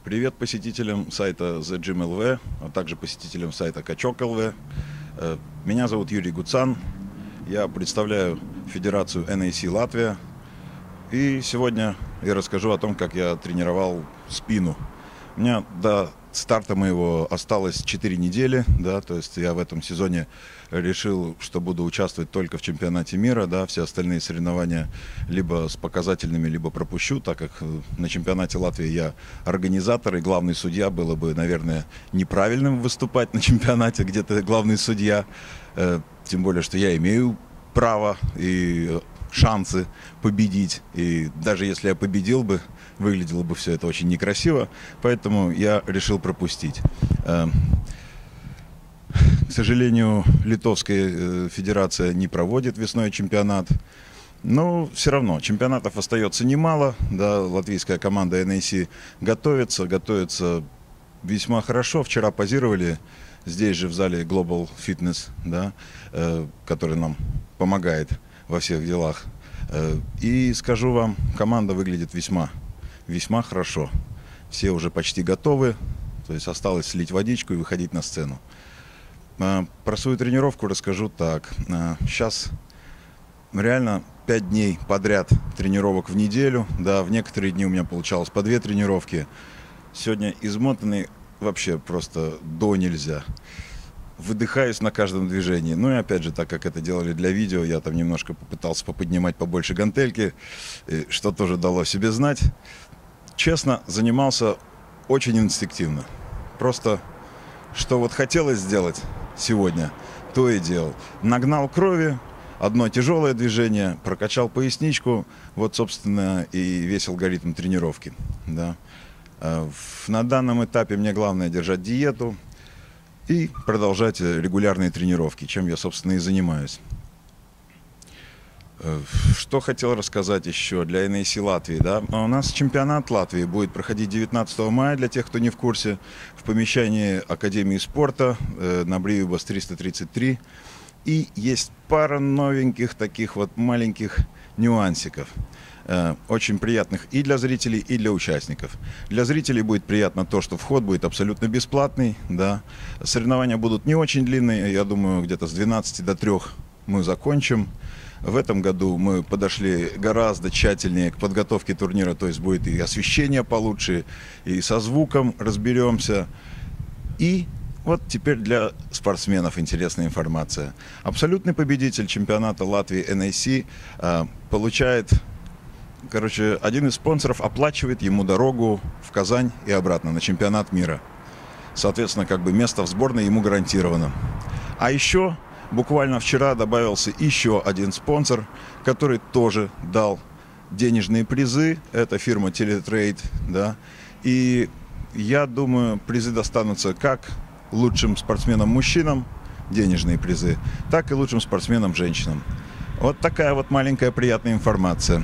Привет посетителям сайта The Gym LV, а также посетителям сайта Качок ЛВ. Меня зовут Юрий Гуцан. Я представляю Федерацию NAC Латвия. И сегодня я расскажу о том, как я тренировал спину. У меня до старта моего осталось 4 недели, да, то есть я в этом сезоне решил, что буду участвовать только в чемпионате мира, да, все остальные соревнования либо с показательными, либо пропущу, так как на чемпионате Латвии я организатор и главный судья, было бы, наверное, неправильным выступать на чемпионате, где ты главный судья, тем более, что я имею право и шансы победить, и даже если я победил бы, выглядело бы все это очень некрасиво, поэтому я решил пропустить. К сожалению, Литовская федерация не проводит весной чемпионат, но все равно чемпионатов остается немало, да, латвийская команда NAC готовится весьма хорошо. Вчера позировали здесь же в зале Global Fitness, да, который нам помогает во всех делах. И скажу вам, команда выглядит весьма хорошо. Все уже почти готовы, то есть осталось слить водичку и выходить на сцену. Про свою тренировку расскажу так. Сейчас реально 5 дней подряд тренировок в неделю. Да, в некоторые дни у меня получалось по 2 тренировки. Сегодня измотанный вообще просто до нельзя. Выдыхаюсь на каждом движении. Ну и опять же, так как это делали для видео, я там немножко попытался поподнимать побольше гантельки, что тоже дало себе знать. Честно, занимался очень инстинктивно. Просто, что вот хотелось сделать сегодня, то и делал. Нагнал крови, одно тяжелое движение, прокачал поясничку. Вот, собственно, и весь алгоритм тренировки. Да. На данном этапе мне главное держать диету и продолжать регулярные тренировки, чем я, собственно, и занимаюсь. Что хотел рассказать еще для NAC Латвии. Да? У нас чемпионат Латвии будет проходить 19 мая, для тех, кто не в курсе, в помещении Академии спорта на Бривибас 333. И есть пара новеньких таких вот маленьких нюансиков. Очень приятных и для зрителей, и для участников. Для зрителей будет приятно то, что вход будет абсолютно бесплатный. Да. Соревнования будут не очень длинные, я думаю, где-то с 12 до 3 мы закончим. В этом году мы подошли гораздо тщательнее к подготовке турнира, то есть будет и освещение получше, и со звуком разберемся. И вот теперь для спортсменов интересная информация. Абсолютный победитель чемпионата Латвии NAC получает... один из спонсоров оплачивает ему дорогу в Казань и обратно на чемпионат мира. Соответственно, как бы место в сборной ему гарантировано. А еще буквально вчера добавился еще один спонсор, который тоже дал денежные призы. Это фирма Teletrade, да. И я думаю, призы достанутся как лучшим спортсменам-мужчинам, денежные призы, так и лучшим спортсменам-женщинам. Вот такая вот маленькая приятная информация.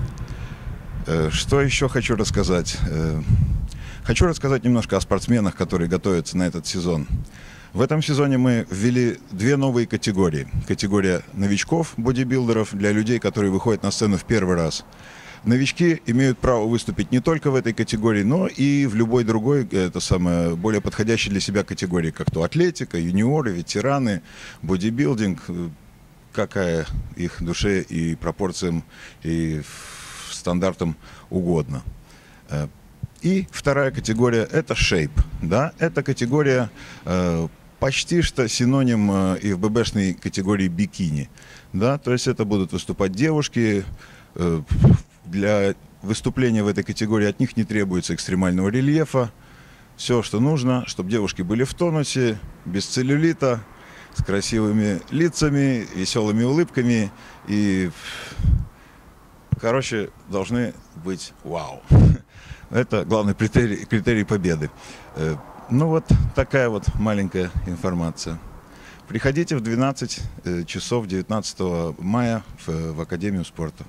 Что еще хочу рассказать? Хочу рассказать немножко о спортсменах, которые готовятся на этот сезон. В этом сезоне мы ввели 2 новые категории. Категория новичков, бодибилдеров, для людей, которые выходят на сцену в первый раз. Новички имеют право выступить не только в этой категории, но и в любой другой, более подходящей для себя категории, как то атлетика, юниоры, ветераны, бодибилдинг, какая их душе и пропорциям, и стандартам угодно. И вторая категория – это shape. Да? Это категория почти что синоним ИФББшной категории бикини. Да? То есть это будут выступать девушки. Для выступления в этой категории от них не требуется экстремального рельефа. Все, что нужно, чтобы девушки были в тонусе, без целлюлита, с красивыми лицами, веселыми улыбками и... Короче, должны быть вау. Это главный критерий победы. Ну вот такая вот маленькая информация. Приходите в 12 часов 19 мая в Академию спорта.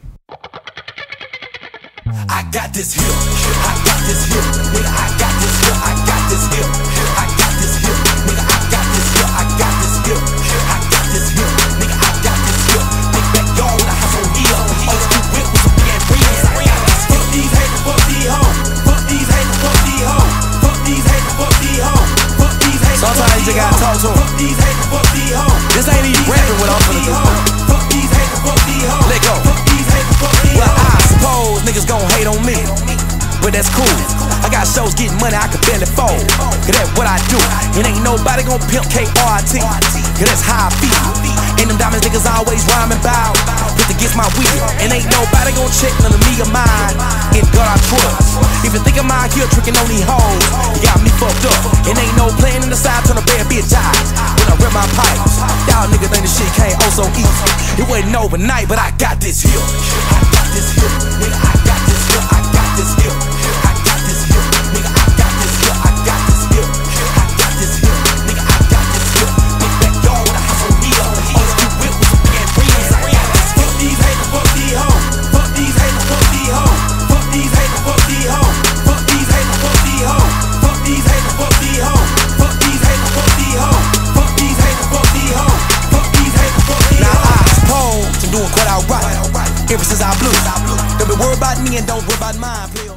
Fuck these haters, fuck these hoes. Fuck these haters, fuck these hoes. just gotta talk to them. Fuck these haters, fuck these hoes. This ain't even rapping what I'm finna do. Fuck these haters, fuck these hoes. Let go. Fuck these haters, fuck these Well, hoes. I suppose niggas gon' hate on me, but that's cool. I got shows getting money I can barely fold, cause that's what I do. And ain't nobody gon' pimp KRT, cause that's how I feel. And them diamonds niggas always rhyming bout, put against my wheel. And ain't nobody gon' check none of me or mine, in God I trust. If you think I'm out here tricking on these hoes, you got me fucked up. And ain't no playing in the side, turn a bad bitch eyes when I rip my pipes. Y'all niggas think this shit came oh so easy. It wasn't overnight, but I got this here. I got this here, nigga, I got this here. I got this here. I got this here, nigga, I got this here. I got this here. I got this here, nigga, I got this here. Big backyard with a house on me up. Old school whip with some bad rims. I got this here. Fuck these haters, fuck these hoes. Fuck these haters, fuck these hoes. Fuck these haters, fuck these hoes. Fuck these haters, fuck these hoes. Fuck these haters, fuck these hoes. Fuck these haters, fuck these hoes. Fuck these haters, fuck these hoes. Fuck these haters, fuck these Now hoes. I suppose I'm doing quite alright ever since I blew. Don't be worried about me and don't worry about mine.